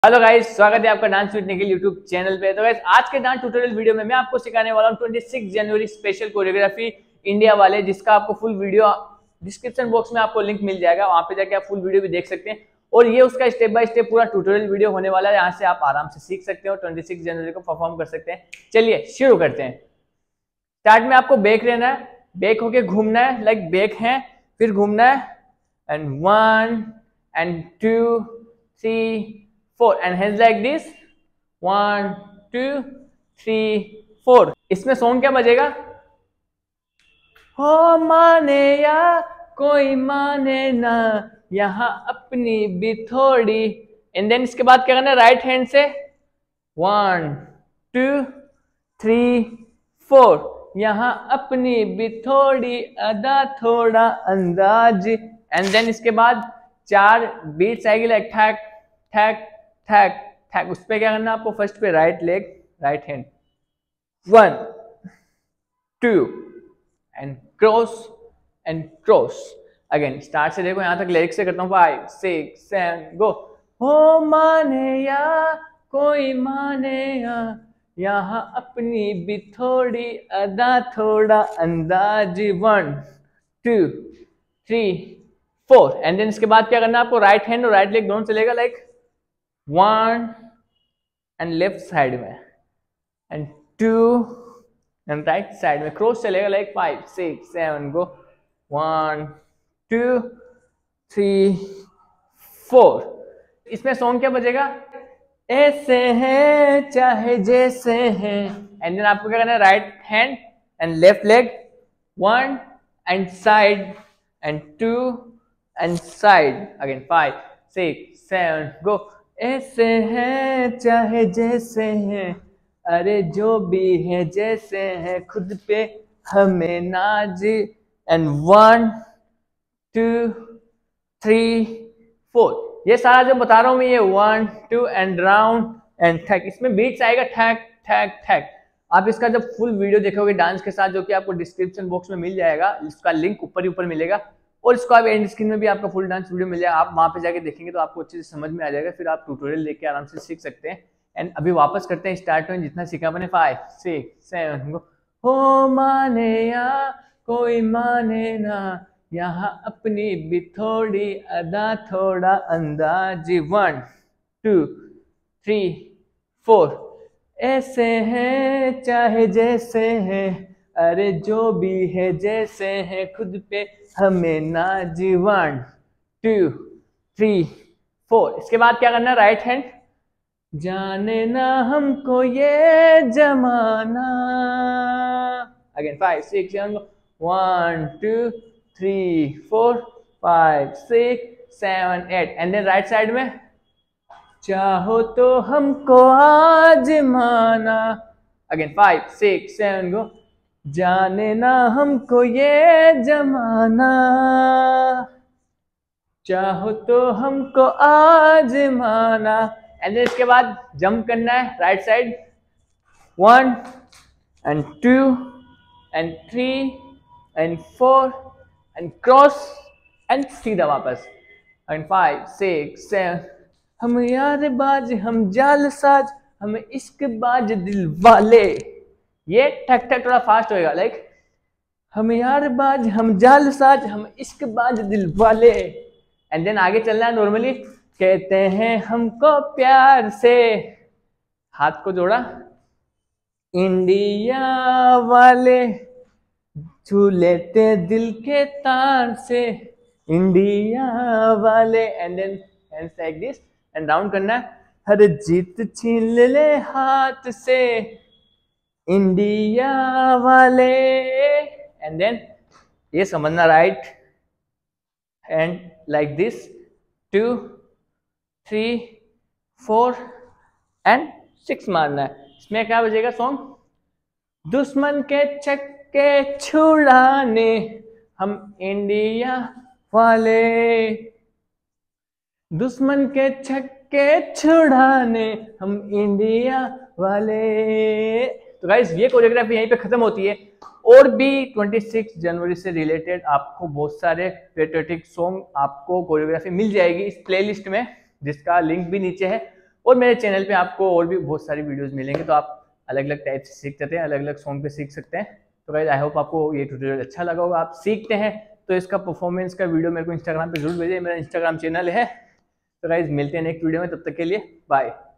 Hello guys, स्वागत है आपका dance with Nikhil YouTube channel पे। तो गाइस, आज के डांस ट्यूटोरियल वीडियो में मैं आपको सिखाने वाला हूँ 26 जनवरी स्पेशल कोरियोग्राफी इंडिया वाले, जिसका आपको फुल वीडियो डिस्क्रिप्शन बॉक्स में आपको लिंक मिल जाएगा। वहां पे जाके आप फुल वीडियो भी देख सकते हैं और ये उसका स्टेप बाय स्टेप पूरा ट्यूटोरियल वीडियो होने वाला है। यहाँ से आप आराम से सीख सकते हो, 26 जनवरी को परफॉर्म कर सकते हैं। चलिए शुरू करते हैं। स्टार्ट में आपको बैक रहना है, बैक होके घूमना है, लाइक बैक है, फिर घूमना है and 1 and 2 3 4 and hands like this 1 2 3 4। इसमें सॉन्ग क्या बजेगा? हो माने या कोई माने ना, यहाँ अपनी भी थोड़ी। एंड देन इसके बाद क्या करना है? राइट हैंड से 1 2 3 4, यहाँ अपनी भी थोड़ी अदा थोड़ा अंदाज। एंड देन इसके बाद 4 बीट्स आएगी, लाइक ठैक ठैक ठैक ठैक। उस पे क्या करना है आपको? फर्स्ट पे right leg, right hand 1 2 and cross. Again start से देखो, यहां तक लिरिक्स से करता हूँ 5 6 7 गो। हो माने या कोई माने या, यहाँ अपनी भी थोड़ी अदा थोड़ा अंदाज 1 2 3 4। एंड देन इसके बाद क्या करना है आपको? राइट हैंड और राइट लेग दोनों चलेगा, लाइक 1 एंड लेफ्ट साइड में एंड 2 एंड राइट साइड में क्रॉस चलेगा, लाइक 5 6 7 गो। 1 2 3 4। इसमें सॉन्ग क्या बजेगा? ऐसे है चाहे जैसे है। एंड देन आपको क्या करना है? Right hand and left leg 1 and side and 2 and side. Again 5 6 7 go. ऐसे है चाहे जैसे है, अरे जो भी है जैसे है, खुद पे हमें नाज। एंड 1 2 3 4। ये सारा जो बता रहा हूं मैं, ये 1 2 एंड राउंड एंड ठैक। इसमें बीट्स आएगा ठैक ठैक ठैक। आप इसका जब फुल वीडियो देखोगे डांस के साथ, जो कि आपको डिस्क्रिप्शन बॉक्स में मिल जाएगा, इसका लिंक ऊपर ही ऊपर मिलेगा, और इसको आप एंड स्क्रीन में भी आपका फुल डांस वीडियो मिल जाएगा। आप वहां पे जाके देखेंगे तो आपको अच्छे से समझ में आ जाएगा, फिर आप ट्यूटोरियल देख के आराम से सीख सकते हैं। एंड अभी वापस करते हैं स्टार्ट में, जितना सीखा मैंने 5 6 7 गो। हो माने या कोई माने ना, यहाँ अपनी भी थोड़ी अदा थोड़ा अंदाज 1 2 3 4। ऐसे है चाहे जैसे है, अरे जो भी है जैसे है, खुद पे हमें नाज 1 2 3 4। इसके बाद क्या करना है? राइट हैंड, जाने ना हमको ये जमाना। Again 5 6 7 1 2 3 4 5 6 7 8। And then right side में चाहो तो हमको आजमाना। अगेन 5 6 7 गो। जाने ना हमको ये जमाना, चाहो तो हमको आजमाना। एंड देन इसके बाद जंप करना है right side 1 and 2 and 3 and 4 and cross and सीधा वापस। एंड 5 6 7। हम यार बाज हम जाल साज, हम इश्क बाज दिल वाले। ये ठक ठक थोड़ा फास्ट होएगा, लाइक हम यार बाज हम जाल साज, हम इश्क बाज दिल वाले। एंड देन आगे चलना है नॉर्मली। कहते हैं हमको प्यार से, हाथ को जोड़ा, इंडिया वाले छू लेते दिल के तार से, इंडिया वाले। And then hands like this and round करना है। हर जीत छीन ले हाथ से, इंडिया वाले। एंड देन ये समझना, right hand like this 2 3 4 and 6 मारना है। इसमें क्या बजेगा सॉन्ग? दुश्मन के छक्के छुड़ाने हम इंडिया वाले, दुश्मन के छक्के छुड़ाने हम इंडिया वाले। तो गाइस, ये कोरियोग्राफी यहीं पे खत्म होती है। और भी 26 जनवरी से रिलेटेड आपको बहुत सारे पेट्रियोटिक सॉन्ग, आपको कोरियोग्राफी मिल जाएगी इस प्लेलिस्ट में, जिसका लिंक भी नीचे है। और मेरे चैनल पे आपको और भी बहुत सारी वीडियोस मिलेंगे, तो आप अलग अलग टाइप से सीख सकते हैं, अलग अलग सॉन्ग पे सीख सकते हैं। तो गाइज आई होप आपको ये ट्यूटोरियल अच्छा लगा होगा। आप सीखते हैं तो इसका परफॉर्मेंस का वीडियो मेरे को इंस्टाग्राम पे जरूर भेजिए, मेरा इंस्टाग्राम चैनल है। तो गाइज मिलते हैं नेक्स्ट वीडियो में, तब तक के लिए बाय।